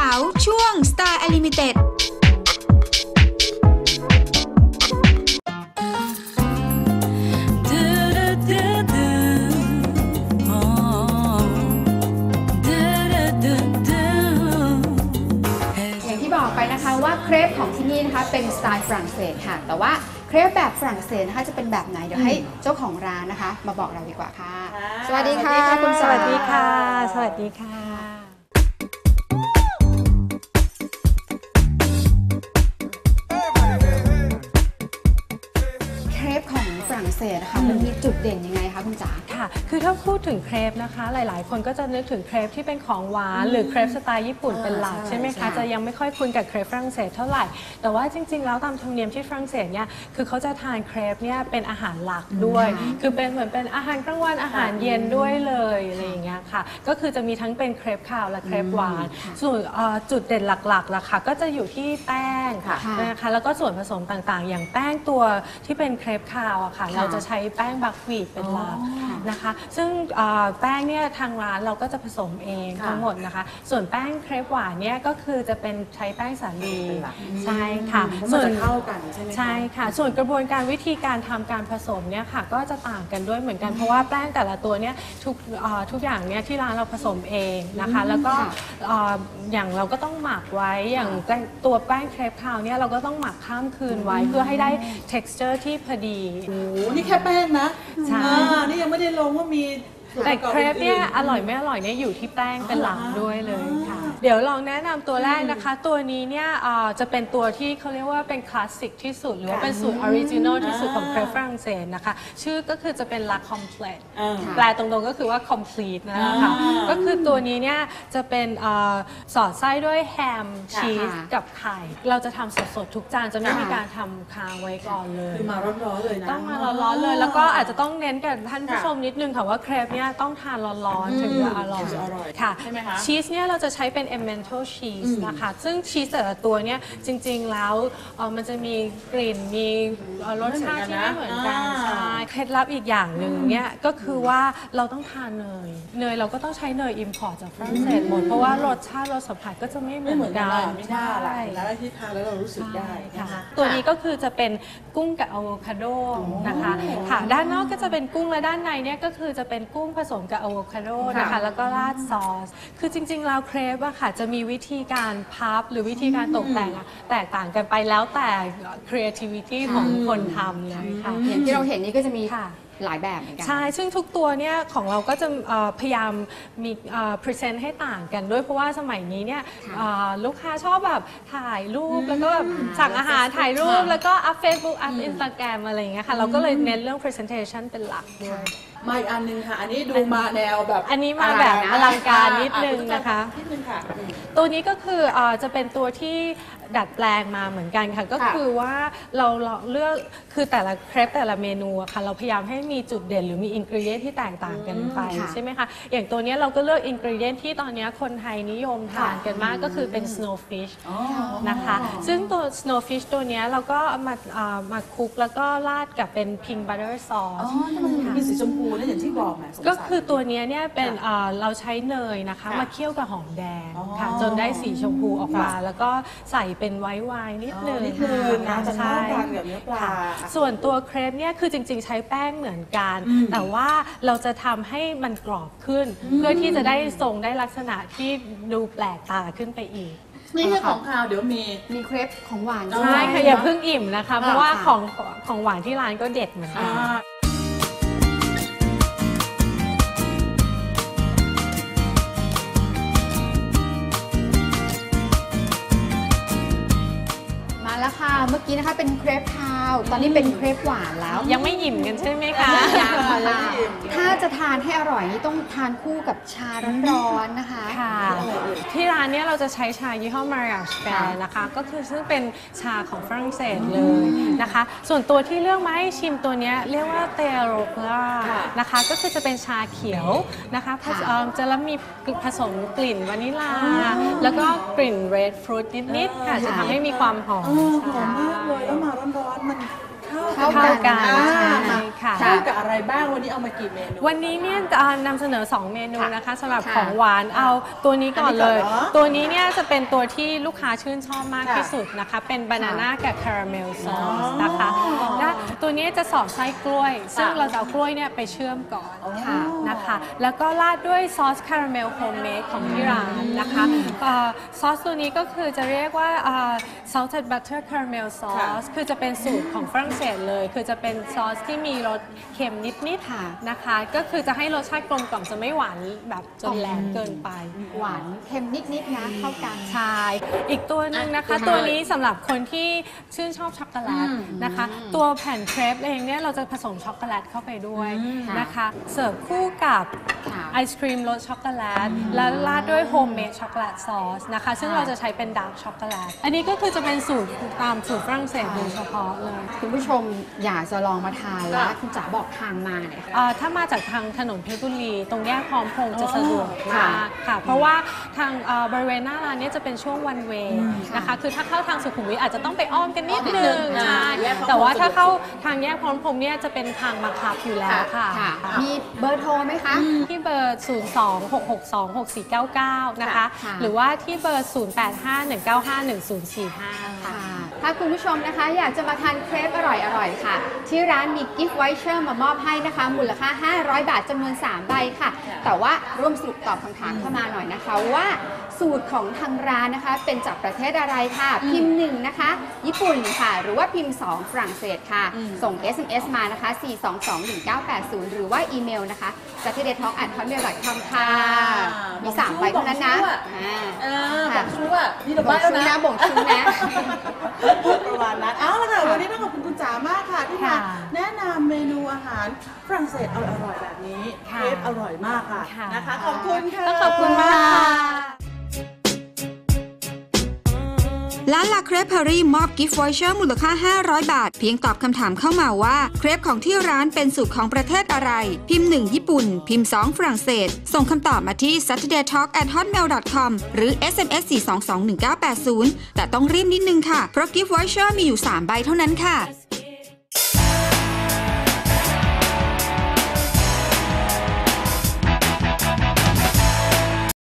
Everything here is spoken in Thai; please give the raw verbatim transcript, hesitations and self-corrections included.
าวช่วง Style Unlimited ว่าเครปของที่นี่นะคะเป็นสไตล์ฝรั่งเศสค่ะแต่ว่าเครปแบบฝรั่งเศสนะคะจะเป็นแบบไหนเดี๋ยวให้เจ้าของร้านนะคะมาบอกเราดีกว่าค่ะสวัสดีค่ะคุณสวัสดีค่ะสวัสดีค่ะเครปของฝรั่งเศสนะคะมันมีจุดเด่นยังไงคะคุณจ๋าค่ะคือถ้าพูดถึงเครปนะคะหลายๆคนก็จะนึกถึงเครปที่เป็นของหวานหรือเครปสไตล์ญี่ปุ่นเป็นหลักใช่ไหมคะจะยังไม่ค่อยคุ้นกับเครปฝรั่งเศสเท่าไหร่แต่ว่าจริงๆแล้วตามธรรมเนียมที่ฝรั่งเศสเนี่ยคือเขาจะทานเครปเนี่ยเป็นอาหารหลักด้วยคือเป็นเหมือนเป็นอาหารกลางวันอาหารเย็นด้วยเลยอะไรอย่างเงี้ยค่ะก็คือจะมีทั้งเป็นเครปคาวและเครปหวานส่วนจุดเด่นหลักๆล่ะค่ะก็จะอยู่ที่แป้งนะคะแล้วก็ส่วนผสมต่างๆอย่างแป้งตัวที่เป็นเครปคาวอะค่ะเราจะใช้แป้งบัควีทเป็นหลักนะคะซึ่งแป้งเนี่ยทางร้านเราก็จะผสมเองทั้งหมดนะคะส่วนแป้งเครปหวานเนี่ยก็คือจะเป็นใช้แป้งสาลีใช่ค่ะส่วนเข้ากันใช่ไหมใช่ค่ะส่วนกระบวนการวิธีการทำการผสมเนี่ยค่ะก็จะต่างกันด้วยเหมือนกันเพราะว่าแป้งแต่ละตัวเนี่ยทุกทุกอย่างเนี่ยที่ร้านเราผสมเองนะคะแล้วก็อย่างเราก็ต้องหมักไว้อย่างตัวแป้งเครปคาวเนี่ยเราก็ต้องหมักข้ามคืนไว้เพื่อให้ได้ texture ที่พอดีโอ้นี่แค่แป้งนะใช่นี่ยังไม่ได้ลงว่ามีแต่เครปเนี่ยอร่อยไม่อร่อยเนี่ยอยู่ที่แป้งเป็นหลักด้วยเลยค่ะเดี๋ยวลองแนะนำตัวแรกนะคะตัวนี้เนี่ยจะเป็นตัวที่เขาเรียกว่าเป็นคลาสสิกที่สุดหรือว่าเป็นสูตรออริจินอลที่สุดของเครปฝรั่งเศสนะคะชื่อก็คือจะเป็น La Complète แปลตรงๆก็คือว่า complete นะคะก็คือตัวนี้เนี่ยจะเป็นสอดไส้ด้วยแฮมชีสกับไข่เราจะทำสดๆทุกจานจะไม่มีการทำค้างไว้ก่อนเลยคือมาร้อนๆเลยนะต้องมาร้อนๆเลยแล้วก็อาจจะต้องเน้นกับท่านผู้ชมนิดนึงค่ะว่าเครปเนี่ยต้องทานร้อนๆถึงจะอร่อยค่ะใช่ไหมคะชีสเนี่ยเราจะใช้เป็น Emmental cheese นะคะซึ่งชีสแต่ละตัวเนี่ยจริงๆแล้วมันจะมีกลิ่นมีรสชาติที่ไม่เหมือนกันใช่เคล็ดลับอีกอย่างหนึ่งเนี่ยก็คือว่าเราต้องทานเนยเนยเราก็ต้องใช้เนย import จากฝรั่งเศสหมดเพราะว่ารสชาติรสสัมผัสก็จะไม่เหมือนกันไม่ได้อะไรแล้วที่ทานแล้วเรารู้สึกได้ค่ะตัวนี้ก็คือจะเป็นกุ้งกับอะโวคาโดนะคะค่ะด้านนอกก็จะเป็นกุ้งและด้านในเนี่ยก็คือจะเป็นกุ้งผสมกับอะโวคาโดนะคะแล้วก็ราดซอสคือจริงๆแล้วเครปอะค่ะจะมีวิธีการพับหรือวิธีการตกแต่งแตกต่างกันไปแล้วแต่ creativity ของคนทำเลยค่ะอย่างที่เราเห็นนี่ก็จะมีหลายแบบเหมือนกันใช่ซึ่งทุกตัวเนี่ยของเราก็จะพยายามมีพรีเซนต์ให้ต่างกันด้วยเพราะว่าสมัยนี้เนี่ยลูกค้าชอบแบบถ่ายรูปแล้วก็แบบสั่งอาหารถ่ายรูปแล้วก็อัพเฟซบุ๊กอัพอินสตาแกรมอะไรอย่างเงี้ยค่ะเราก็เลยเน้นเรื่อง presentation เป็นหลักด้วยมาอีกอันนึงค่ะอันนี้ดูมาแนวแบบอันนี้มาแบบอลังการนิดนึงนะคะนิดนึงค่ะตัวนี้ก็คือจะเป็นตัวที่ดัดแปลงมาเหมือนกันค่ะก็คือว่าเราเลือกคือแต่ละเครปแต่ละเมนูค่ะเราพยายามให้มีจุดเด่นหรือมีอินกรีเดียนที่แตกต่างกันไปใช่ไหมคะอย่างตัวนี้เราก็เลือกอินกรีเดียนที่ตอนนี้คนไทยนิยมทานกันมากก็คือเป็น snowfish นะคะซึ่งตัว snowfish ตัวนี้เราก็มามาคลุกแล้วก็ราดกับเป็น pink butter sauce มีสีชมพูนะอย่างที่บอกนะก็คือตัวนี้เนี่ยเป็นเราใช้เนยนะคะมาเคี่ยวกับหอมแดงค่ะจนได้สีชมพูออกมาแล้วก็ใส่เป็นไวท์ไวน์นิดนึงนะจะเข้ากันกับเนื้อปลาส่วนตัวเครปเนี่ยคือจริงๆใช้แป้งเหมือนกันแต่ว่าเราจะทำให้มันกรอบขึ้นเพื่อที่จะได้ทรงได้ลักษณะที่ดูแปลกตาขึ้นไปอีกนี่แค่ของคาวเดี๋ยวมีมีเครปของหวานใช่ค่ะอย่าเพิ่งอิ่มนะคะเพราะว่าของของหวานที่ร้านก็เด็ดเหมือนกันแล้วค่ะเมื่อกี้นะคะเป็นเครปคาวตอนนี้เป็นเครปหวานแล้วยังไม่อิ่มกันใช่ไหมคะยังค่ะถ้าจะทานให้อร่อยนี่ต้องทานคู่กับชาร้อนๆนะคะค่ะที่ร้านนี้เราจะใช้ชายี่ห้อ Mariage Fair นะคะก็คือซึ่งเป็นชาของฝรั่งเศสเลยนะคะส่วนตัวที่เลือกมาให้ชิมตัวนี้เรียกว่าเตโรกลานะคะก็คือจะเป็นชาเขียวนะคะจะแล้วมีผสมกลิ่นวานิลาแล้วก็กลิ่นเรดฟรุตนิดๆค่ะจะทำให้มีความหอมหอมมากเลยแล้วมาร้อนๆมันเข้ากันใช่ค่ะคู่กับอะไรบ้างวันนี้เอามากี่เมนูวันนี้เนี่ยจะนำเสนอ สอง เมนูนะคะสำหรับค่ะของหวานเอาตัวนี้ก่อนเลยอันนี้ก่อนเนอะตัวนี้เนี่ยจะเป็นตัวที่ลูกค้าชื่นชอบมากค่ะที่สุดนะคะ เป็นบานาน่ากับคาราเมลซอสอ๋อนะคะและตัวนี้จะสอดไส้กล้วย ซึ่งค่ะเราจะเอากล้วยเนี่ยไปเชื่อมก่อนค่ะนะคะแล้วก็ราดด้วยซอสคาราเมลโฮมเมดของที่ร้านนะคะเอ่อซอสตัวนี้ก็คือจะเรียกว่าเอ่อ salted butter caramel sauce คือจะเป็นสูตรของฝรั่งเศสเลย คือจะเป็นซอสที่มีรสเค็มนิดค่ะๆนะคะ ก็คือจะให้รสชาติกลมกล่อมจะไม่หวานแบบจนแรงเกินไปหวานเค็มนิดๆนะเข้ากันใช่อีกตัวหนึ่งนะคะอ่ะตัวนี้สำหรับคนที่ชื่นชอบช็อกโกแลตอืมนะคะ ตัวแผ่นเครปเองเนี่ยเราจะผสมช็อกโกแลตเข้าไปด้วยอืมนะคะ เสิร์ฟคู่กับค่ะไอศครีมรสช็อกโกแลตแล้วราดด้วยโฮมเมดช็อกโกแลตซอสนะคะ ซึ่งค่ะเราจะใช้เป็นดาร์กช็อกโกแลตอันนี้ก็คือจะเป็นสูตรตามสูตรฝรั่งเศสโดยเฉพาะเลยคุณผู้ชมอยากจะลองมาทานแล้วค่ะคุณจ๋าบอกทางมาหน่อยค่ะเอ่อถ้ามาจากทางถนนเพชรบุรีตรงแยกพร้อมพงษ์จะสะดวกค่ะมากค่ะ เพราะว่าทางเอ่อบริเวณหน้าร้านเนี้จะเป็นช่วงวันเวย์นะคะ คือถ้าเข้าทางสุขุมวิทอาจจะต้องไปอ้อมกันนิดนึงอ่าใช่แยกพร้อมพงษ์แต่ว่าถ้าเข้าทางแยกพร้อมพงษ์เนี่ยจะเป็นทางบังคับอยู่แล้วค่ะค่ะ มีเบอร์โทรไหมคะที่เบอร์ ศูนย์ สอง หก หก สอง หก สี่ เก้า เก้า นะคะค่ะหรือว่าที่เบอร์ ศูนย์ แปด ห้า หนึ่ง เก้า ห้า หนึ่ง ศูนย์ สี่ ห้า ค่ะค่ะถ้าคุณผู้ชมนะคะอยากจะมาทานเครปอร่อยๆค่ะ ที่ร้านมีกิฟต์ไวเชอร์มามอบให้นะคะ มูลค่า ห้าร้อย บาทจำนวน สาม ใบค่ะ แต่ว่าร่วมสรุปตอบคำถามเข้ามาหน่อยนะคะว่าสูตรของทางร้านนะคะ เป็นจากประเทศอะไรค่ะ พิมพ์หนึ่งนะคะ ญี่ปุ่นค่ะ หรือว่าพิมพ์สองฝรั่งเศสค่ะ ส่ง เอส เอ็ม เอส มานะคะ สี่ สอง สอง หนึ่ง เก้า แปด ศูนย์ หรือว่าอีเมลนะคะ saturday talk at hotmail dot com ค่ะ มีสามใบเท่านั้นนะอ่าเออบอกชูอ่ะนี่เราบ่บ้างชูแล้วนะนะบ่งชูนะประมาณนั้นเอาละค่ะวันนี้ต้องขอบคุณคุณจ๋ามากค่ะที่มาค่ะแนะนำเมนูอาหารฝรั่งเศสอร่อยๆแบบนี้เคค่ะรปอร่อยมากค่ะค่ะนะคะขอบคุณค่ะต้องขอบคุณมากค่ะร้านลาเครปพารีมอบกิฟต์วอยเชอร์มูลค่า ห้าร้อย บาท เพียงตอบคำถามเข้ามาว่า เครปของที่ร้านเป็นสูตรของประเทศอะไร พิมพ์ หนึ่ง ญี่ปุ่น พิมพ์ สอง ฝรั่งเศส ส่งคำตอบมาที่ saturday talk at hotmail dot com หรือ เอส เอ็ม เอส สี่ สอง สอง หนึ่ง เก้า แปด ศูนย์ แต่ต้องรีบนิดนึงค่ะ เพราะกิฟต์วอยเชอร์มีอยู่ สาม ใบเท่านั้นค่ะ